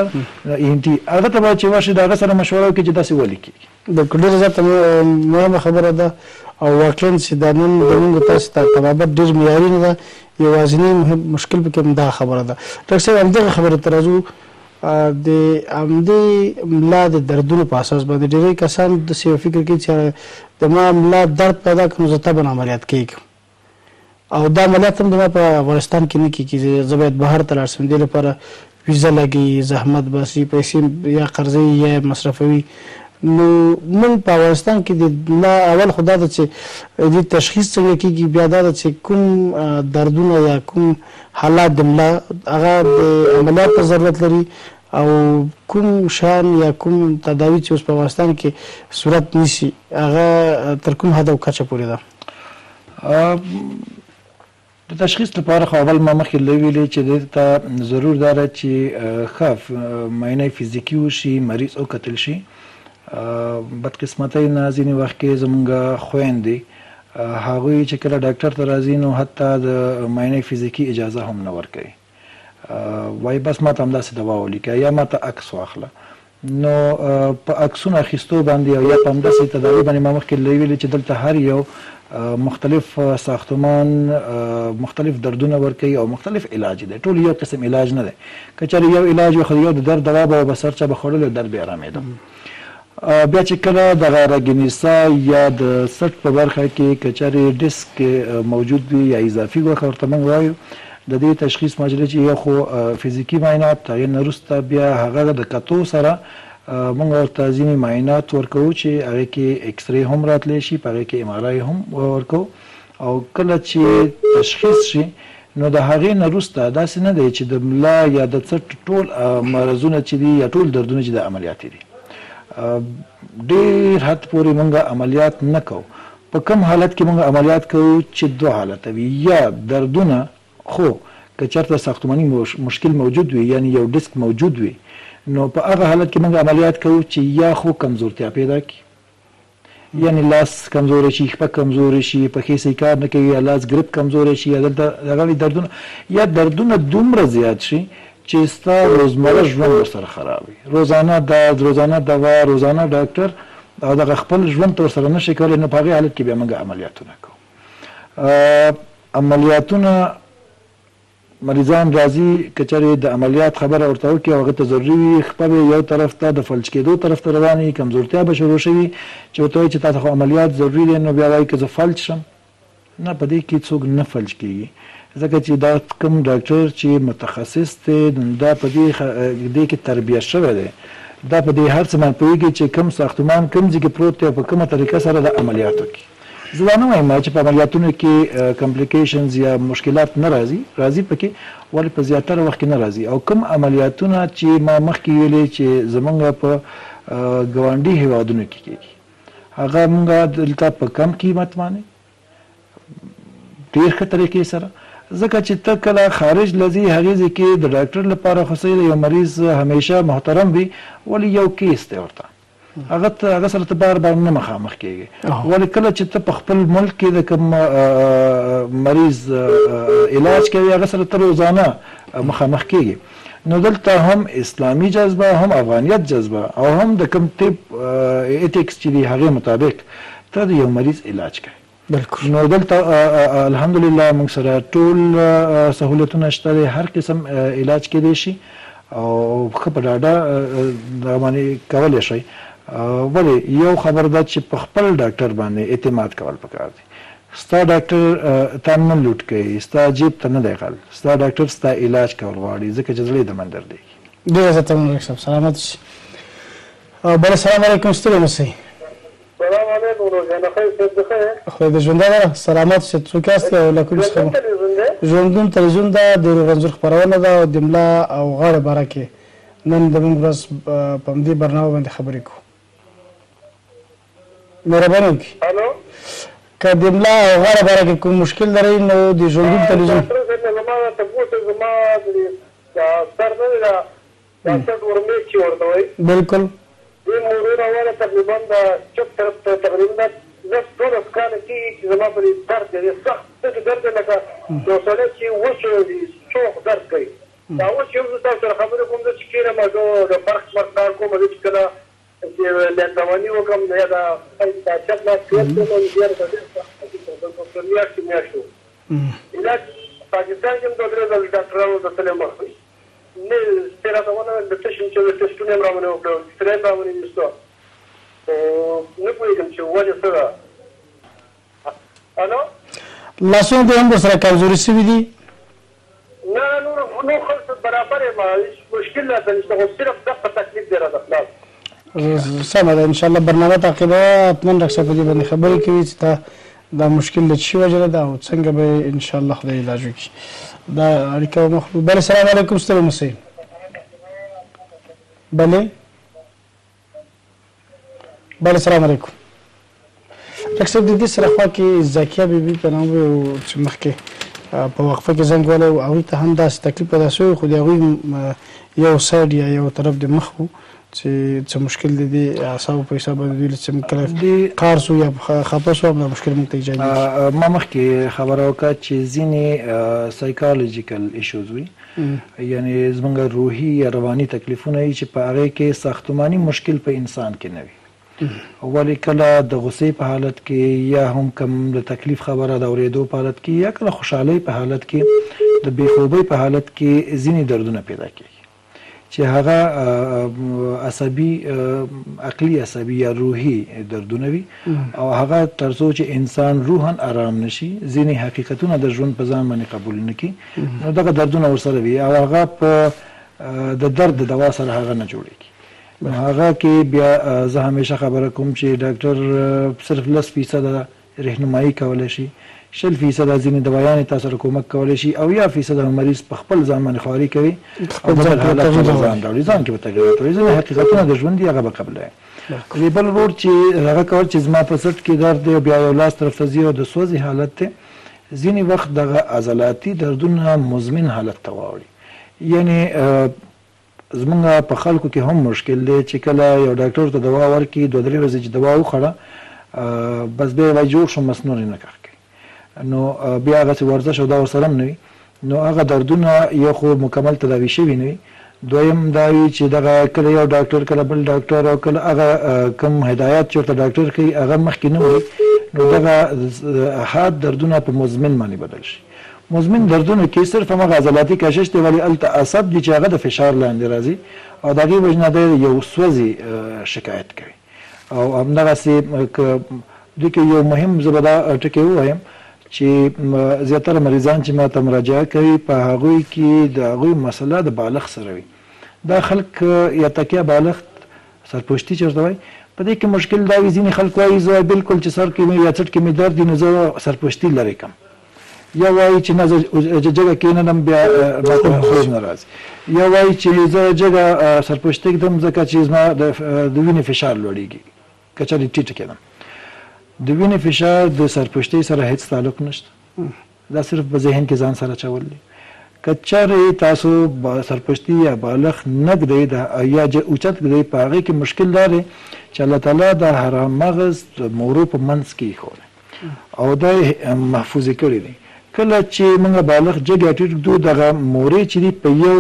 ENT هغه ته باید چې ورشي د هغه سره مشوره وکړي چې داسې ولې کېږي. د ډېره زیاته مهمه خبره ده او واقعا چې دا نن زموږ تاسو ته طبابت ډېر معیاري نه ده. یوازینی مهم مشکل پکې همدا خبره ده. ډاکټر صاحب همدغه خبرې ته راځو. د همدې ملا د دردونو په اساس باندې ډېری کسان داسې یو فکر کوي چې د ما ملا درد پیدا کړي نو زه طبعا عملیات کېږم او دا عملیات هم د ما په افغانستان کې نه کېږي. زه باید بهر ته لاړ شم، دې لپاره ویزه لګي، زحمت باسي، پیسې یا قرضې یا مصرفوي. نو موږ په افغانستان کې د ملا اول خو دا ده چې دې تشخیص څنګه کېږي، بیا دا ده چې کوم دردونه یا کوم حالات د ملا هغه د عملیات ته ضرورت لري او کوم شان یا کوم تداوی چې اوس په افغانستان کې صورت نیسي هغه تر کوم حد او کچه پورې ده. د تشخیص لپاره خو اول ما مخکې ویلې چې دې ته ضرور دا چې ښه معاینه فزیکي وشي، مریض وکتل شي. بدقسمتۍ نه ځینې وخت کې زموږ خویندې هغوی چې کله ډاکټر ته راځي نو حتی د معاینې فزیکي اجازه هم نه ورکوي. وایي بس ما ته همداسې دوا ولیکه یا ما ته عکس واخله. نو په عکسونه اخیستو باندې او یا په همداسې تداوي باندې ما مخکې ویلي چې دلته هر یو مختلف ساختمان مختلف دردونه ورکوي او مختلف علاج دی ټول یو قسم علاج نه دی که چېرې یو علاج وي خو یو د درد دوا به بس هر چا به خوړلی او درد به یې ارامېده بیا چې کله دغه رګنیسا یا د سټ په برخه کې که چېرې ډسک موجود وي یا اضافي غوښه ورته موږ وایو د دې تشخیص مجلې چې یو خو فزیکي معاینات هغې نه وروسته بیا هغه د کتو سره موږ ورته ځینې معاینات ورکوو چې هغې کې اکس ری هم راتلی شي په هغې کې ام آر آی هم ورکوو او کله چې تشخیص شي نو د هغې نه وروسته داسې نه دی چې د ملا یا د څټ ټول مرضونه چې دي یا ټول دردونه چې د عملیاتي دي ډېر حد پورې موږ عملیات نه کوو په کوم حالت کې موږ عملیات کوو چې دوه حالته وي یا دردونه خو که چېرته ساختماني مشکل موجود وي یعنی یو ډسک موجود وي نو په هغه حالت کې موږ عملیات کوو چې یا خو کمزورتیا پیدا کړي یعنی لاس کمزوری شي خپه کمزوری شي پښې صحیح کار نه کوي یا لاس ګریپ کمزوری شي یا دلته دغه دردونه یا دردونه دومره زیات شي چې ستا روزمره ژوند ورسره خراب وي روزانه درد روزانه دوا روزانه ډاکټر او دغه خپل ژوند ته ورسره نشي کولی نو په هغې حالت کې بیا موږ عملیاتونه کوو عملیاتونه مریضان راځي که چېرې د عملیات خبره ورته وکړي او هغه ته ضروري وي خپه به یو طرف ته د فلج کېدو طرف ته روان وي کمزورتیا به شروع شوي چې ورته وایي چې تا ته خو عملیات ضروري دی نو بیا وایي که زه فلج شم نه په دې کې څوک نه فلج کېږي ځکه چې دا کوم ډاکټر چې متخصص دی دا په دې کې تربیه شوی دی دا په دې هر څه باندې پوهېږي چې کوم ساختمان کوم ځای کې پروت دی او په کومه طریقه سره د عملیات وکړي زه دا نه وایم چې په عملیاتونو کې کمپلیکیشنز یا مشکلات نه راځي پکې ولې په زیاتره وخت کې نه راځي او کوم عملیاتونه چې ما مخکې ویلې چې زمونږ په ګاونډي هیوادونو کې کېږي هغه موږ دلته په کم قیمت باندې ډېر ښه طریقې سره ځکه چې ته کله خارج له ځې هغې ځای کې د ډاکټر لپاره خو صحیح د یو مریض همیشه محترم وي ولې یو کیس دی ورته هغه سره ته بار بار نه مخامخ کېږي ولې کله چې ته په خپل ملک کې د کوم مریض علاج کوي هغه سره ته روزانه مخامخ کېږي نو دلته هم اسلامي جذبه هم افغانیت جذبه او هم د کوم طب ایتکس چې دي هغې مطابق ته د یو مریض علاج کوي بالکل نو دلته الحمدلله موږ سره ټول سهولتونه شته دی هر قسم علاج کېدی شي او ښه په ډاډه دغه باندې کولی شئ ولې یو خبر ده چې په خپل ډاکټر باندې اعتماد کول پکار دی ستا ډاکټر تا نه لوټ کوي ستا جیب ته نه دی غل ستا ډاکټر ستا علاج کول غواړي ځکه چې زړه یې د مندر دی ډېره زیاته مننه صاحب سلامت شي بله السلام علیکم ستړي مه شئ السلام علیکم روزانه خیر صاحب بخیر خدای دې ژوندی سلامت شي څوک یاست او له کوم څخه ژوندون تلویزیون ده د روغ انځور خپرونه ده او د ملا او غاړې باره کې نن د موږ ورځ په همدې برنامه باندې خبرې کوو مهرباني وکړئ الو که د ملا او غاړه باره کې کوم مشکل لرئ نو د ژوندون تلویزیون زما تپوس زما سر نه دی دا سر ورمېږ چې ورته وایي بالکل دې موضوع راواله تقریبا د چپ طرف ته تقریبا 10-12 کاله کېږي چې زما په دې درد دی سخت داسې درد دی لکه یو سړی چې اوس چوخ درد کوي دا اوس یو زه تاسو سره خبرې کوم زه چې کېنم زه د فرق کار کوم زه چې کله چې لندواني وکړم یا د چپ لاس کړم نو بیا د میاشتو علاج پاکستان کې هم 2-3 ډاکټرانو ته تللی مخ نه سپی راته ونه د تشم چې د ټسټونه یې راونه وکړل سپی یې راونه ویستو نه پوهېږم چې وجه څه ده الو لاسونه دې هم ورسره کمزوري شوي دي نه نور خلص برابر یم مشکل راته نشته خو صرف دغه تکلیف دی راته خلاص سمه ده انشاءالله برنامه تعقیبوه حتما ډاکټر صاحب په دې باندې خبرې کوي چې دا مشکل د څه وجه ده او څنګه به انشاءالله خدای علاج وکړي دا اړیکه مخلوق بله السلام علیکم ستړي مه شئ بله السلام علیکم ډاکټر صاحب د دې سره خوا کې زاکیه بیبي په نام و چې مخکې په وقفه کې زنګ وهلی و هغوی ته هم داسې تکلیف پیدا شوی خو د هغوی یو سایډ یا یو طرف د مخ و چې څه مشکل دی اعصابو په حساب باندې چې کله کار سو یا خپه سو دا مشکل موږ ته ایجاد ما مخکې خبره وکړه چې ځینې سایکالوجیکل ایشوز وي یعنی زموږ روحي یا رواني تکلیفونه چې په هغې کې ساختماني مشکل په انسان کې نه وي ولې کله د غصې په حالت کې یا هم کم د تکلیف خبره د اورېدو په حالت کې یا کله خوشحالۍ په حالت کې د بېخوبۍ په حالت کې ځینې دردونه پیدا کېږي چې هغه عصبي عقلي عصبي یا روحي دردونه وي او هغه تر څو چې انسان روحاً آرام نشي ځینې حقیقتونه د ژوند په ځان باندې قبول نه کړي نو دغه دردونه ورسره وي او هغه په د درد د دوا سره هغه نه جوړېږي نو هغه کې بیا زه همیشه خبره کوم چې ډاکټر صرف 10% رهنمایي کولی شي 20% ځینې دوايانې تاسو سره کومک کولی شي او یا فیصد مریض په خپل ځان باندې خواري کوي او بل حالت ځان راوړي ځان کې به تغیر راوړي ځینې حقیقتونه د ژوند دي هغه به قبلوي د بل ورور چې هغه کول چې زما په سټ کې درد دی بیا یو لاس طرف ته ځي او د سوځي حالت دی ځینې وخت دغه عضلاتي دردونه مزمن حالت ته واوړي یعنی زمونږ په خلکو کې هم مشکل دی چې کله یو ډاکټر ته دوا ورکړي 2-3 ورځې چې دوا وخوړه بس بیا وایي جوړ شو مس نور نه کوي نو بیا هغه ورزش او دا ورسره هم نه وي نو هغه دردونه یو خو مکمل تداوي شوي نه وي دویم دا وي چې دغه کله یو ډاکټر کله بل ډاکټر او کله هغه کم هدایات چې ورته ډاکټر کوي هغه مخکې نه وي نو دغه حاد دردونه په مزمن باندې بدل شي مزمن دردونه کې صرف هغه عضلاتي کشش دی ولی الته عصب دي چې هغه د فشار لاندې راځي او د هغې وجې نه یو سوځي شکایت کوي او همدغسې دوی کې یو مهم زه به دا ټکی ووایم چې زیاتره مریضان چې ما ته مراجعه کوي په هغوی کې د هغوی مسله د بالغ سره وي دا خلک یا تکیه بالغ سرپوشتي چې ورته وایي په دې کې مشکل دا وي ځینې خلک وایي زه بلکل چې سر کې مې یا څټ کې مې درد دي نو زه سرپوشتي لرې کړم یا وایي چې نه زه جګه کېنم بیا راته خوب نه راځي یا وایي چې زه جګه سرپوشتي ږدم ځکه چې زما د وینې فشار لوړېږي که چېرې ټیټه کېدم د وینې فشار د سرپوشتۍ سره هیڅ تعلق نشته دا صرف په ذهن کې ځان سره اچول دي که چېرې تاسو سرپوشتي یا بالغ نه ږدئ یا اوچت ږدئ په هغې کې مشکل دا دی چې الله تعالی د حرام مغز د مورو په منځ کې ایښولی او دا یې محفوظ کړي دي کله چې موږ بالغ جګ یا ټیټ ږدو دغه مورې چې دي په یو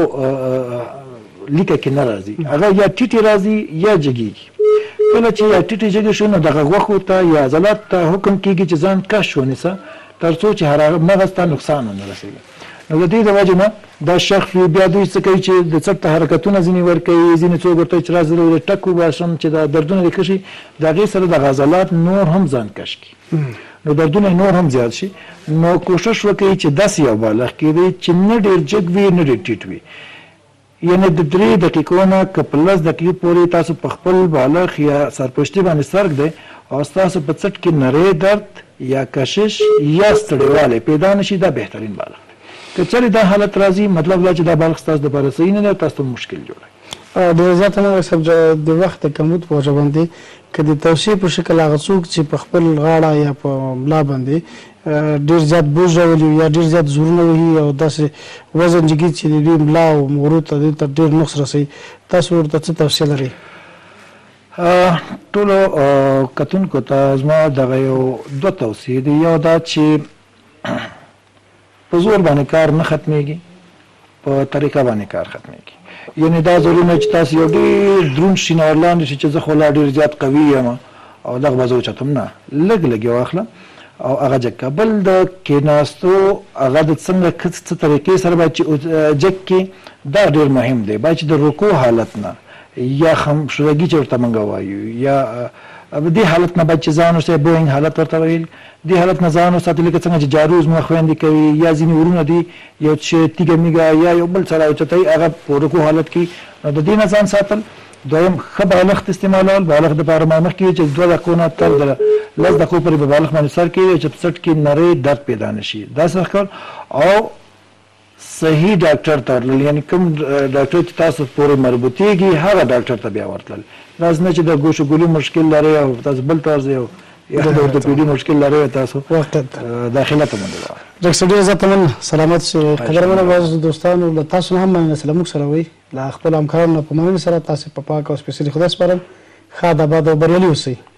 لیکه کې نه راځي هغه یا ټیټې راځي یا جګېږي کله چې یا ټیټې جګې شي نو دغه غوښو ته یا عضلات ته حکم کېږي چې ځان کش ونیسه تر څو چې مغز ته نقصان ونه رسېږي نو د دې د وجې نه دا شخص بیا دوی څه کوي چې د څټ حرکتونه ځینې ورکوي ځینې څوک ورته چې راځي له ټک وباسم چې دا دردونه دې ښه شي د هغې سره دغه عضلات نور هم ځان کش کړي نو دردونه نور هم زیات شي نو کوشش وکړئ چې داسې یو بالغ کېدئ چې نه ډېر جګ وي نه ډېر ټیټ وي یعنی د 3 دقیقو نه که په 10 دقیقو پورې تاسو په خپل بالغ یا سرپوشتي باندې سر ږدئ او ستاسو په څټ کې نری درد یا کشش یا ستړیوالی پیدا نه شي دا بهترین بالغ دی که چېرې دا حالت راځي مطلب دا چې دا بالغ ستاسو دپاره صحیح نه دی تاسو ته مشکل جوړوي ډېر زیات هم صاحب د وخت د کمبود په وجه باندې که د توصیې په شکل هغه څوک چې په خپل غاړه یا په ملا باندې ډېر زیات بوج راولي یا ډېر زیات زورونه وهي او داسې وزن جګي چې د دوی ملا او مغرو ته دې ته ډېر نقص رسوي تاسو ورته څه توصیه لرئ ټولو کتونکو ته زما دغه یو 2 توصیې دي یو دا چې په زور باندې کار نه ختمیږي په طریقه باندې کار ختمیږي یعنی دا ضروري نه چې تاسو یو ډېر دروند شي نه ورلاندې شي چې زه خو لا ډېر زیات قوي یم او دغه به زه اوچتم نه لږ لږ یې واخله او هغه جګ کړه بل د کېناستو هغه د څنګه څه طریقې سره باید چې جګ کړي دا ډېر مهم دی باید چې د رکوع حالت نه یا خمشدګي چې ورته موږ وایو یا دې حالت نه باید چې ځان وساتي بوینګ حالت ورته ویل دې حالت نه ځان وساتي لکه څنګه چې جارو زموږ خویندې کوي یا ځینې ورونه دي یو چې تیږه میږه یا یو بل سره اوچتوي هغه په رکوع حالت کې نو د دې نه ځان ساتل دویم ښه بالښت استعمالول بالښت دپاره ما مخکې چې 2 دقیقو نه تر 10 دقیقو پورې په بالښت باندې سر کېږي چې په څټ کې نری درد پیدا نه شي داسې کول او صحیح ډاکټر ته ورتلل یعنی کوم ډاکټر چې تاسو پورې مربوطېږي هغه ډاکټر ته بیا ورتلل داسې نه چې د ګوشو ګولي مشکل لرئ او تاسو بل طرز یا د اورتوپیډي مشکل لرئ تاسو داخله ته منډه ډاکټر ډېر زیات مننه سلامت شئ قدرمنو بعضو دوستانو له تاسو نه هم مننه چې له موږ سره وئ له خپلو همکارانو نه په مننې سره تاسې په پاک او سپېڅلي خدای سپارم ښاد آباد او بریالي اوسئ